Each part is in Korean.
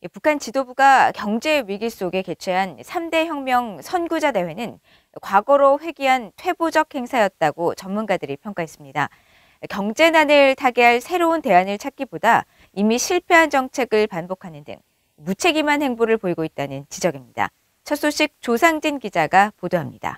북한 지도부가 경제 위기 속에 개최한 3대 혁명 선구자 대회는 과거로 회귀한 퇴보적 행사였다고 전문가들이 평가했습니다. 경제난을 타개할 새로운 대안을 찾기보다 이미 실패한 정책을 반복하는 등 무책임한 행보를 보이고 있다는 지적입니다. 첫 소식 조상진 기자가 보도합니다.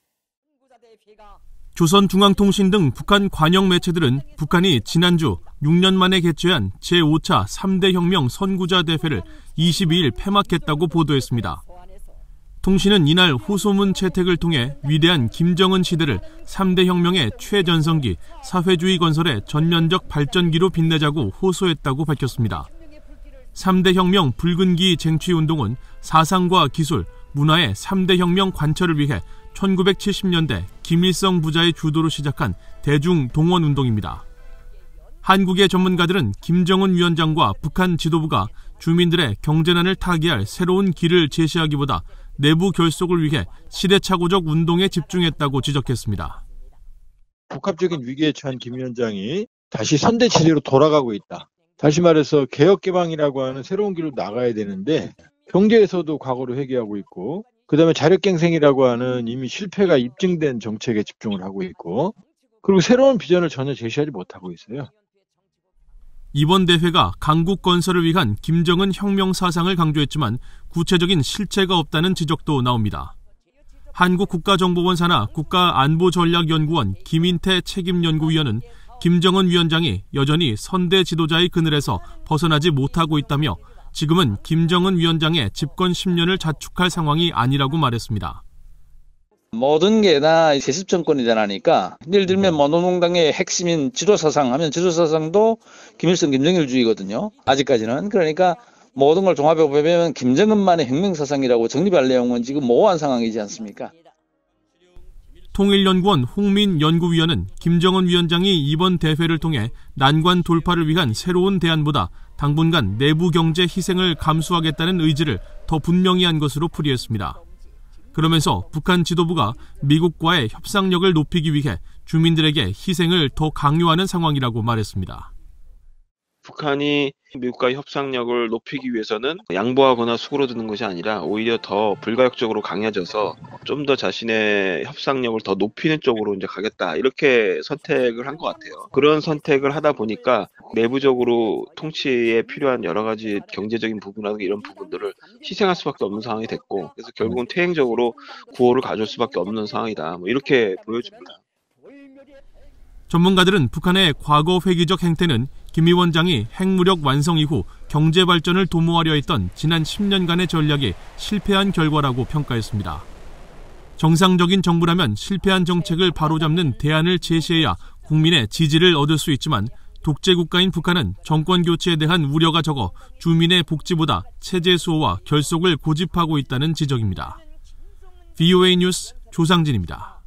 조선중앙통신 등 북한 관영 매체들은 북한이 지난주 6년 만에 개최한 제5차 3대 혁명 선구자 대회를 22일 폐막했다고 보도했습니다. 통신은 이날 호소문 채택을 통해 위대한 김정은 시대를 3대 혁명의 최전성기, 사회주의 건설의 전면적 발전기로 빛내자고 호소했다고 밝혔습니다. 3대 혁명 붉은기 쟁취운동은 사상과 기술, 문화의 3대 혁명 관철을 위해 1970년대 김일성 부자의 주도로 시작한 대중동원운동입니다. 한국의 전문가들은 김정은 위원장과 북한 지도부가 주민들의 경제난을 타개할 새로운 길을 제시하기보다 내부 결속을 위해 시대착오적 운동에 집중했다고 지적했습니다. 복합적인 위기에 처한 김 위원장이 다시 선대체제로 돌아가고 있다. 다시 말해서 개혁개방이라고 하는 새로운 길로 나가야 되는데 경제에서도 과거로 회귀하고 있고 그다음에 자력갱생이라고 하는 이미 실패가 입증된 정책에 집중을 하고 있고 그리고 새로운 비전을 전혀 제시하지 못하고 있어요. 이번 대회가 강국 건설을 위한 김정은 혁명 사상을 강조했지만 구체적인 실체가 없다는 지적도 나옵니다. 한국국가정보원 산하 국가안보전략연구원 김인태 책임연구위원은 김정은 위원장이 여전히 선대 지도자의 그늘에서 벗어나지 못하고 있다며 지금은 김정은 위원장의 집권 10년을 자축할 상황이 아니라고 말했습니다. 모든 게 다 세습 정권이잖아 하니까 예를 들면 노동당의 핵심인 지도사상 하면 지도사상도 김일성 김정일주의거든요. 아직까지는. 그러니까 모든 걸 종합해 보면 김정은만의 혁명사상이라고 정립할 내용은 지금 모호한 상황이지 않습니까? 통일연구원 홍민 연구위원은 김정은 위원장이 이번 대회를 통해 난관 돌파를 위한 새로운 대안보다 당분간 내부 경제 희생을 감수하겠다는 의지를 더 분명히 한 것으로 풀이했습니다. 그러면서 북한 지도부가 미국과의 협상력을 높이기 위해 주민들에게 희생을 더 강요하는 상황이라고 말했습니다. 북한이 미국과의 협상력을 높이기 위해서는 양보하거나 수그러드는 것이 아니라 오히려 더 불가역적으로 강해져서 좀 더 자신의 협상력을 더 높이는 쪽으로 이제 가겠다 이렇게 선택을 한 것 같아요. 그런 선택을 하다 보니까 내부적으로 통치에 필요한 여러 가지 경제적인 부분이라든가 이런 부분들을 희생할 수밖에 없는 상황이 됐고 그래서 결국은 퇴행적으로 구호를 가져올 수밖에 없는 상황이다. 이렇게 보여집니다. 전문가들은 북한의 과거 회귀적 행태는 김 위원장이 핵무력 완성 이후 경제 발전을 도모하려 했던 지난 10년간의 전략이 실패한 결과라고 평가했습니다. 정상적인 정부라면 실패한 정책을 바로잡는 대안을 제시해야 국민의 지지를 얻을 수 있지만 독재 국가인 북한은 정권 교체에 대한 우려가 적어 주민의 복지보다 체제 수호와 결속을 고집하고 있다는 지적입니다. VOA 뉴스 조상진입니다.